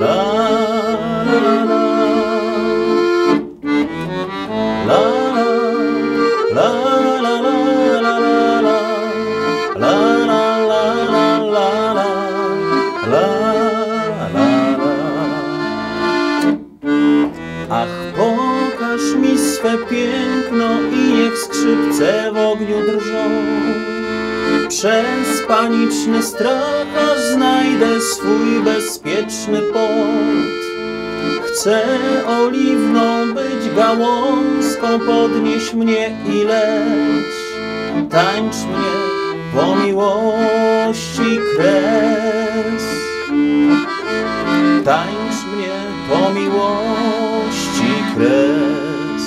La la la la. La la la la la la. La la la la la la. La la la. Ach, pokaż mi swe piękno i niech skrzypce w ogniu drżą. Przez paniczny strach aż znajdę swój bezpieczny port. Chcę oliwną być gałązką, podnieś mnie i leć. Tańcz mnie po miłości kres. Tańcz mnie po miłości kres.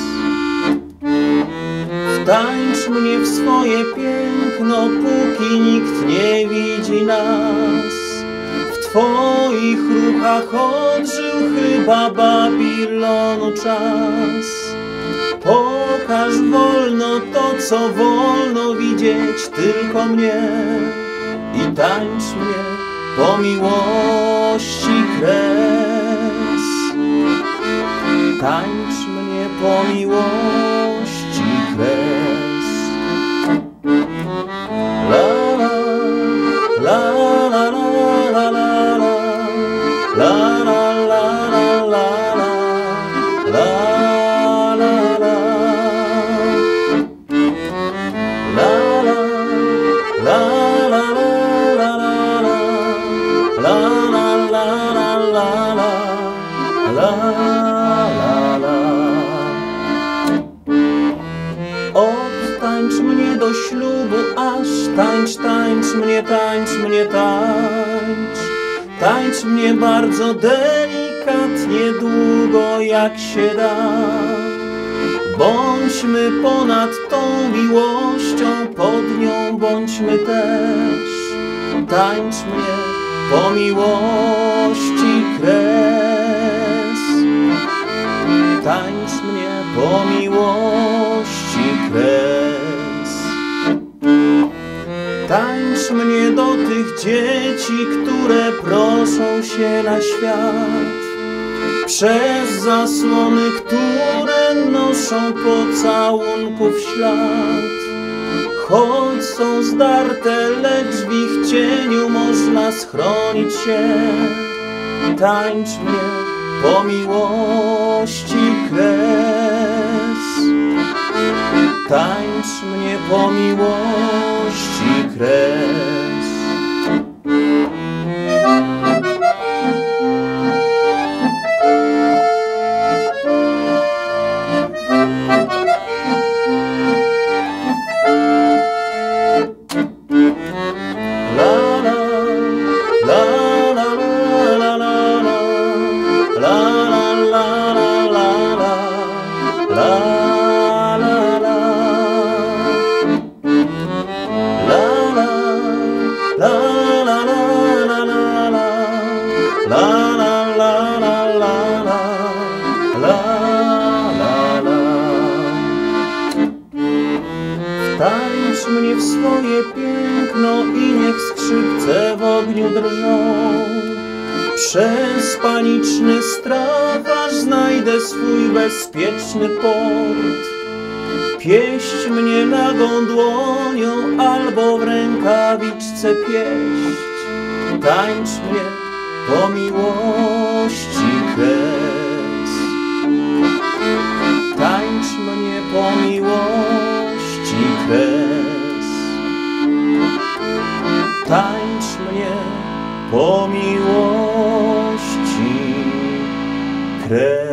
Wtańcz mnie w swoje piękno, póki nikt nie widzi nas. W twoich ruchach odżył chyba Babilonu czas. Pokaż wolno to, co wolno widzieć tylko mnie. I tańcz mnie po miłości kres. Tańcz mnie po miłości kres. La la la la la la la la la la la la la la la. Odtańcz mnie do ślubu, aż tańcz, tańcz mnie, tańcz mnie, tańcz. Tańcz mnie bardzo delikatnie, długo jak się da. Bądźmy ponad tą miłością, pod nią bądźmy też. Tańcz mnie po miłości kres. Tańcz mnie po miłości kres. Tańcz mnie do tych dzieci, które proszą się na świat. Przez zasłony, które noszą pocałunków ślad. Choć są zdarte, lecz w ich cieniu można schronić się. Tańcz mnie po miłości kres. Tańcz mnie po miłości kres. Wtańcz mnie w swoje piękno i niech skrzypce w ogniu drżą. Przez paniczny strach aż znajdę swój bezpieczny port. Pieść mnie nagą dłonią albo w rękawiczce pieść. Tańcz mnie po miłości kres. Tańcz mnie po miłości kres. Tańcz mnie po miłości kres.